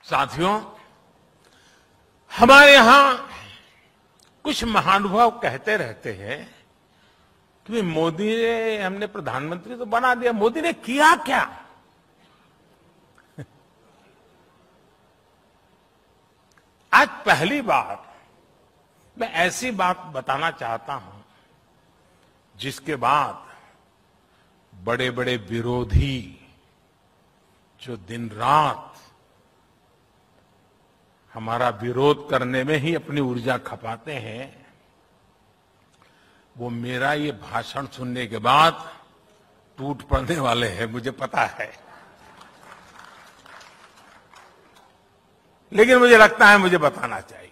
साथियों, हमारे यहां कुछ महानुभाव कहते रहते हैं कि मोदी ने, हमने प्रधानमंत्री तो बना दिया, मोदी ने किया क्या? आज पहली बार मैं ऐसी बात बताना चाहता हूं जिसके बाद बड़े बड़े विरोधी जो दिन रात हमारा विरोध करने में ही अपनी ऊर्जा खपाते हैं, वो मेरा ये भाषण सुनने के बाद टूट पड़ने वाले हैं, मुझे पता है। लेकिन मुझे लगता है मुझे बताना चाहिए।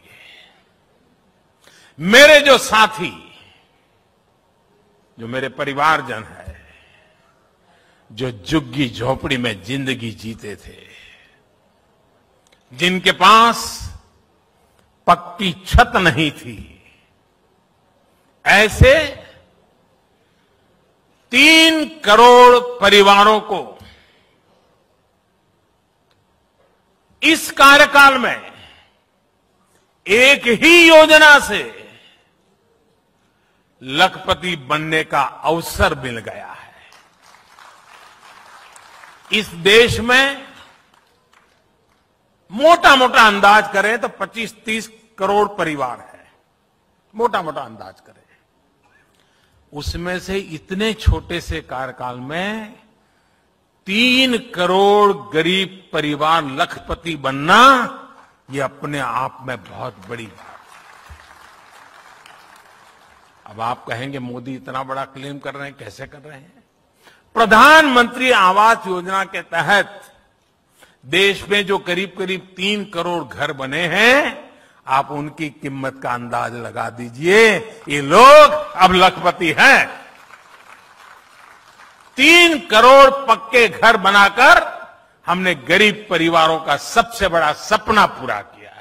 मेरे जो साथी, जो मेरे परिवारजन है, जो झुग्गी झोपड़ी में जिंदगी जीते थे, जिनके पास पक्की छत नहीं थी, ऐसे 3 करोड़ परिवारों को इस कार्यकाल में एक ही योजना से लखपति बनने का अवसर मिल गया है। इस देश में मोटा मोटा अंदाज करें तो 25-30 करोड़ परिवार है, मोटा मोटा अंदाज करें। उसमें से इतने छोटे से कार्यकाल में 3 करोड़ गरीब परिवार लखपति बनना, ये अपने आप में बहुत बड़ी बात है। अब आप कहेंगे मोदी इतना बड़ा क्लेम कर रहे हैं, कैसे कर रहे हैं? प्रधानमंत्री आवास योजना के तहत देश में जो करीब करीब 3 करोड़ घर बने हैं, आप उनकी कीमत का अंदाज लगा दीजिए। ये लोग अब लखपति हैं। 3 करोड़ पक्के घर बनाकर हमने गरीब परिवारों का सबसे बड़ा सपना पूरा किया है।